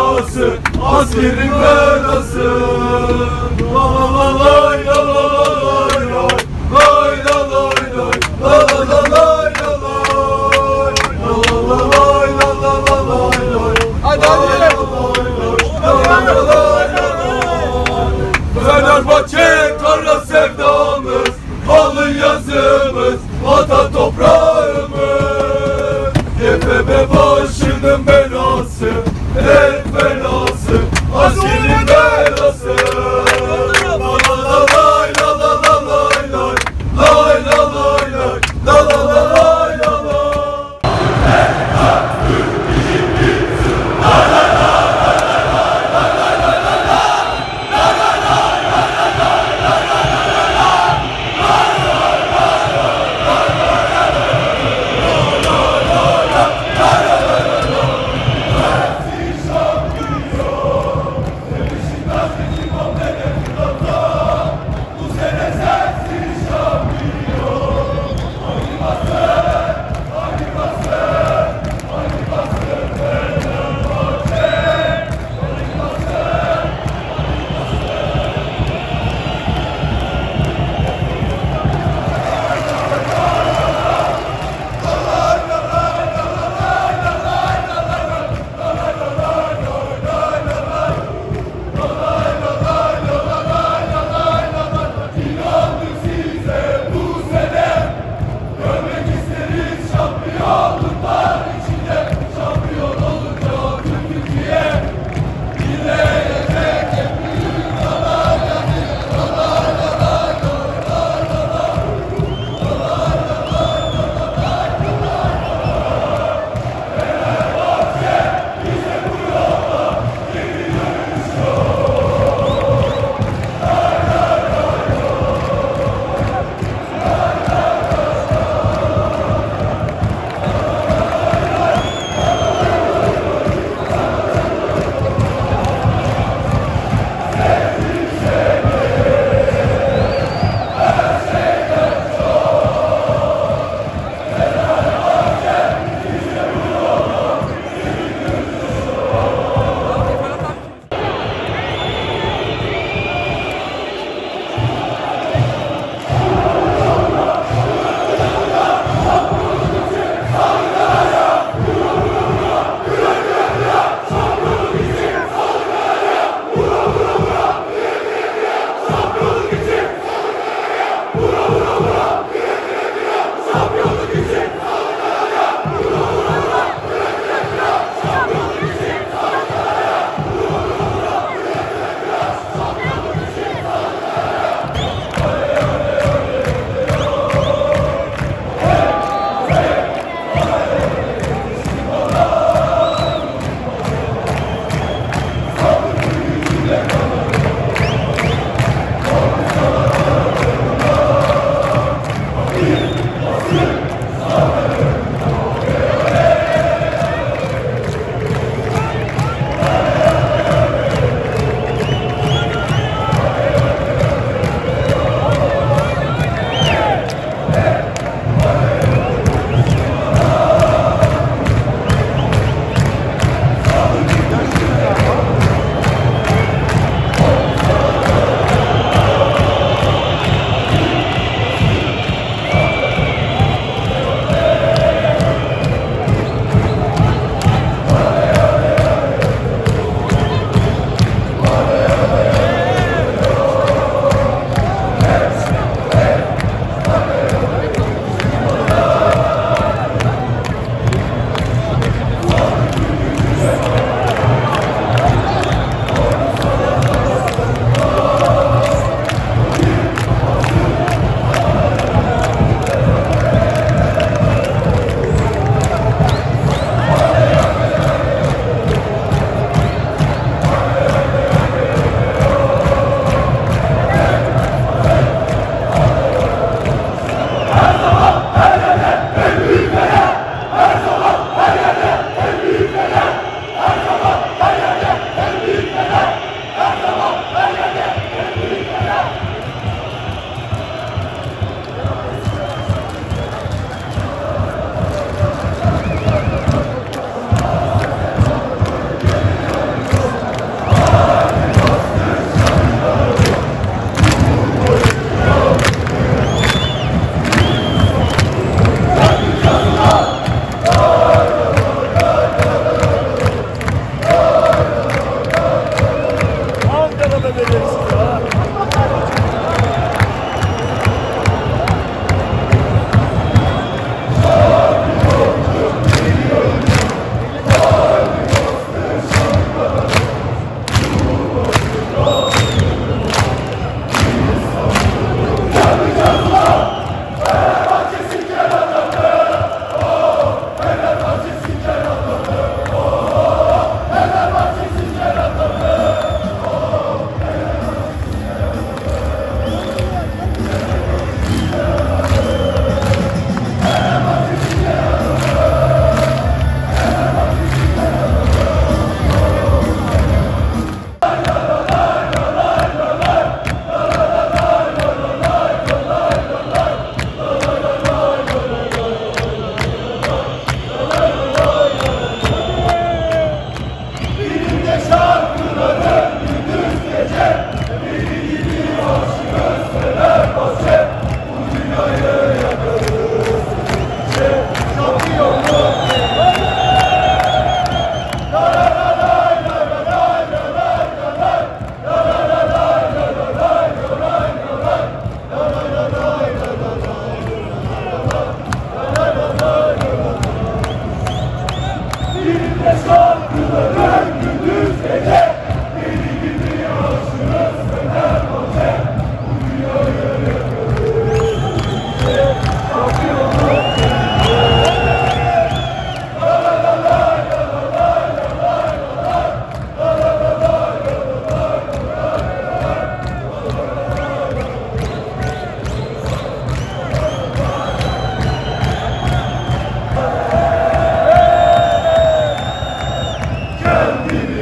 belası, askerin belası. La la la lay la la la lay lay, lay la lay lay, la la la lay la lay, la la la lay la la la lay lay. Hadi hadi. Fenerbahçe kara sevdamız, alın yazımız, vatan toprağımız. GFB başının belası, el belası, askerin belası. La la la la la.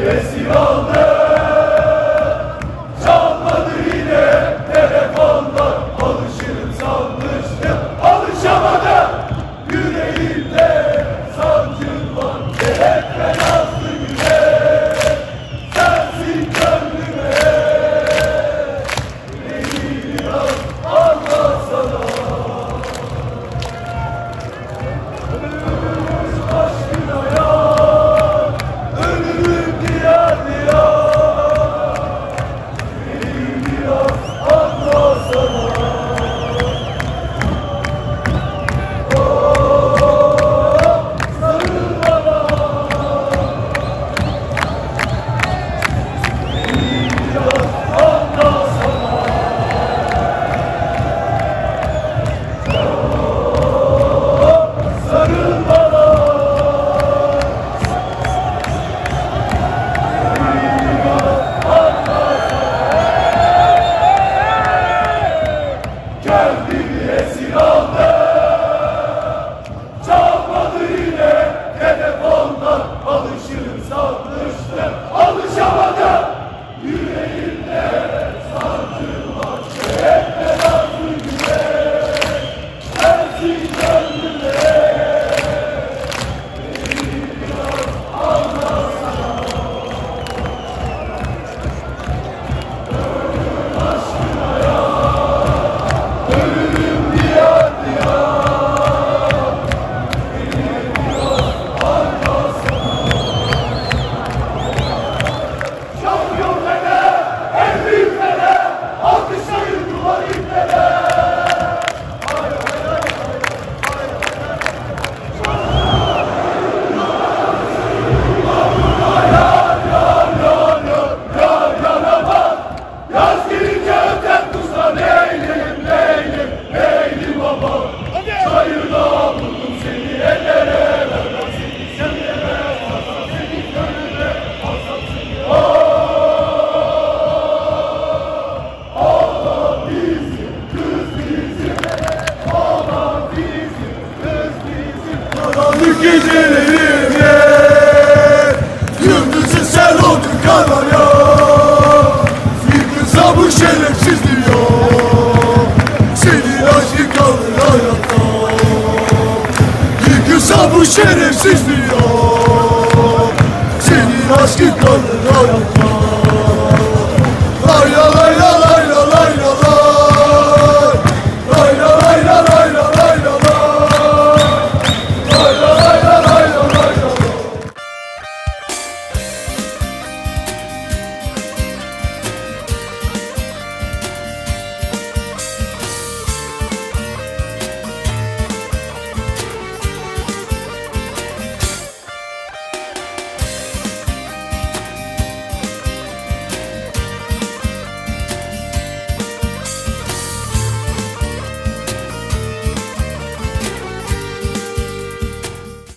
esir aldı. Çalmadı yine telefonlar, alışırım sanmıştım, alışamadım. Yüreğimde sancın var, hep ben aslı güne. Sensin gönlüme, beni biraz anlatsana. Aşkına yar, ölürüm diyar diyar. Beni biraz anlatsana. Kendimi esir aldı. Çalmadı yine telefondan, alışırım sanmıştım, alışamadım. Yüreğimde sancım var, hep ben aslı güne. Sensin gönlüme, beni biraz anlatsana. Aşkına yar, ölürüm diyar diyar. Beni biraz anlatsana. Şampiyon Fener, en büyük Fener, alkışlayın duvar ipleri. Yaz gelince öten kuşlar neylim, neylim, neylim baba. Çayırda buldum seni, ellere vermem seni, sen yemez, alsam seni gönlüme, alsam seni. Ağlan bizim, kız bizim, ağlan bizim, kız bizim. Karanlık gecelerime, yıldızın sen oldun kanarya. Bu şerefsiz diyor, senin aşkın kalır hayatta. Yıkılsa bu şerefsiz diyor, senin aşkın kalır